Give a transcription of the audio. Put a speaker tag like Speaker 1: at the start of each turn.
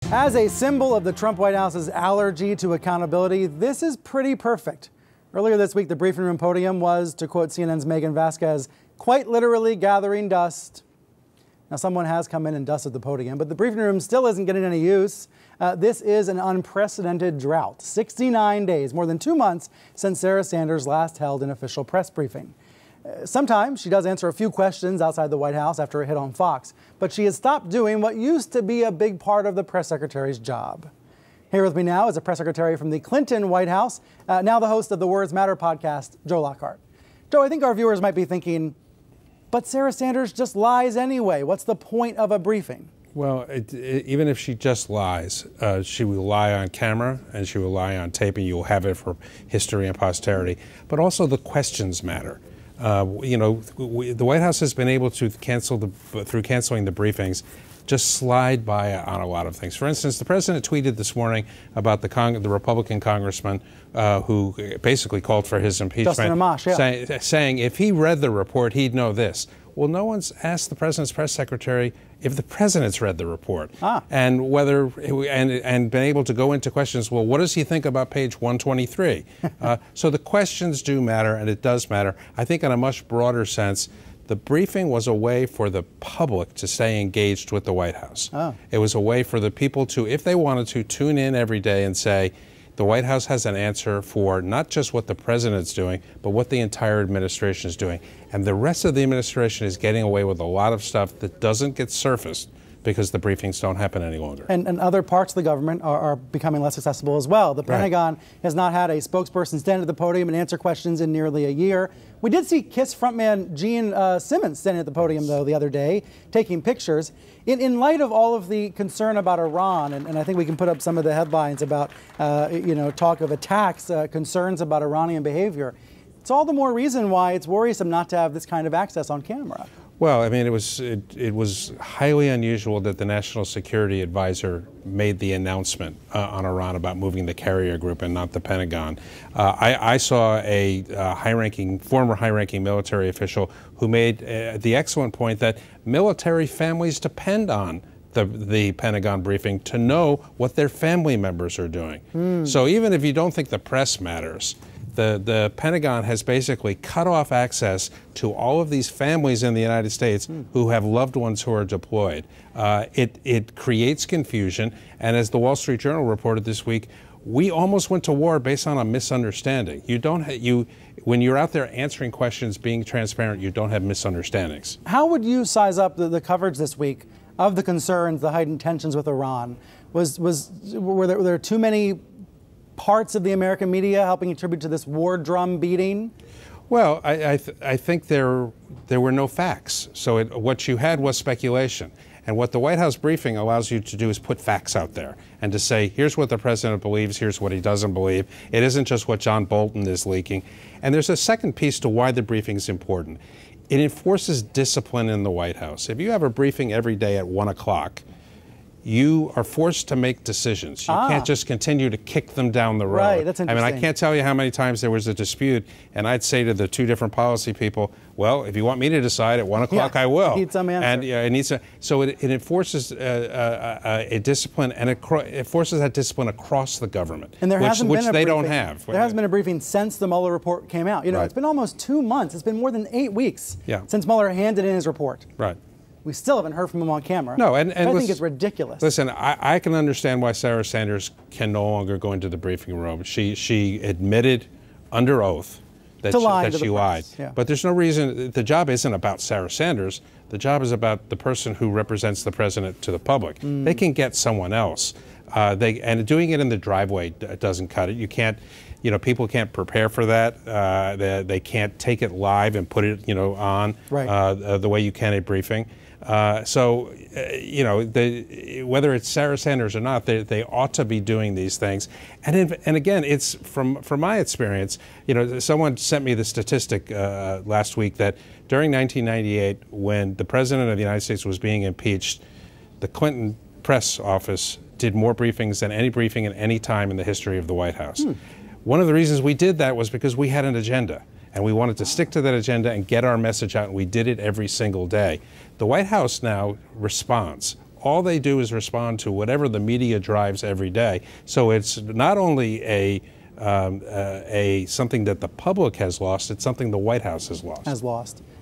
Speaker 1: As a symbol of the Trump White House's allergy to accountability, this is pretty perfect. Earlier this week, the briefing room podium was, to quote CNN's Megan Vasquez, quite literally gathering dust. Now, someone has come in and dusted the podium, but the briefing room still isn't getting any use. This is an unprecedented drought. 69 days, more than 2 months since Sarah Sanders last held an official press briefing. Sometimes she does answer a few questions outside the White House after a hit on Fox, but she has stopped doing what used to be a big part of the press secretary's job. Here with me now is a press secretary from the Clinton White House, now the host of the Words Matter podcast, Joe Lockhart. Joe, I think our viewers might be thinking, but Sarah Sanders just lies anyway. What's the point of a briefing?
Speaker 2: Well, even if she just lies, she will lie on camera and she will lie on tape, and you'll have it for history and posterity. But also the questions matter. The White House has been able to through canceling the briefings, just slide by on a lot of things. For instance, the president tweeted this morning about the Republican congressman who basically called for his impeachment,
Speaker 1: Justin Amash, yeah.
Speaker 2: saying if he read the report, he'd know this. Well, no one's asked the president's press secretary if the president's read the report and whether and been able to go into questions. Well, what does he think about page 123? So the questions do matter, and it does matter. I think in a much broader sense, the briefing was a way for the public to stay engaged with the White House. It was a way for the people to, if they wanted to, tune in every day and say, the White House has an answer for not just what the president's doing, but what the entire administration is doing. And the rest of the administration is getting away with a lot of stuff that doesn't get surfaced because the briefings don't happen any longer. And
Speaker 1: other parts of the government are becoming less accessible as well. The Pentagon has not had a spokesperson stand at the podium and answer questions in nearly a year. We did see KISS frontman Gene Simmons standing at the podium, though, the other day, taking pictures. In light of all of the concern about Iran, and I think we can put up some of the headlines about, talk of attacks, concerns about Iranian behavior, it's all the more reason why it's worrisome not to have this kind of access on camera.
Speaker 2: Well, I mean, it was highly unusual that the National Security Advisor made the announcement on Iran about moving the carrier group and not the Pentagon. I saw a former high-ranking military official who made the excellent point that military families depend on the Pentagon briefing to know what their family members are doing. So even if you don't think the press matters, the Pentagon has basically cut off access to all of these families in the United States who have loved ones who are deployed. It creates confusion, and as the Wall Street Journal reported this week, we almost went to war based on a misunderstanding. When you're out there answering questions, being transparent, you don't have misunderstandings.
Speaker 1: How would you size up the coverage this week of the concerns, the heightened tensions with Iran? Were there too many parts of the American media helping attribute to this war drum beating?
Speaker 2: Well, I think there were no facts. So what you had was speculation. And what the White House briefing allows you to do is put facts out there and to say, here's what the president believes, here's what he doesn't believe. It isn't just what John Bolton is leaking. And there's a second piece to why the briefing is important. It enforces discipline in the White House. If you have a briefing every day at 1 o'clock, you are forced to make decisions. You can't just continue to kick them down the road.
Speaker 1: Right, that's interesting.
Speaker 2: I mean, I can't tell you how many times there was a dispute, and I'd say to the two different policy people, well, if you want me to decide at 1 o'clock, I will.
Speaker 1: I need some answer.
Speaker 2: And it needs so it enforces a discipline, and it forces that discipline across the government,
Speaker 1: and there hasn't
Speaker 2: which
Speaker 1: been a
Speaker 2: they
Speaker 1: briefing.
Speaker 2: don't have.
Speaker 1: There hasn't been a briefing since the Mueller report came out. It's been almost 2 months. It's been more than 8 weeks since Mueller handed in his report.
Speaker 2: Right.
Speaker 1: We still haven't heard from him on camera.
Speaker 2: No, and
Speaker 1: I think it's ridiculous.
Speaker 2: Listen, I can understand why Sarah Sanders can no longer go into the briefing room. She admitted under oath that she lied.
Speaker 1: Yeah.
Speaker 2: But there's no reason. The job isn't about Sarah Sanders. The job is about the person who represents the president to the public. They can get someone else. And doing it in the driveway doesn't cut it. You can't. People can't prepare for that. They can't take it live and put it, on the way you can a briefing. Whether it's Sarah Sanders or not, they ought to be doing these things. And again, it's from my experience. Someone sent me the statistic last week that during 1998, when the president of the United States was being impeached, the Clinton press office did more briefings than any briefing at any time in the history of the White House. One of the reasons we did that was because we had an agenda. And we wanted to stick to that agenda and get our message out, and we did it every single day. The White House now responds all they do is respond to whatever the media drives every day. So it's not only something that the public has lost, it's something the White House has lost.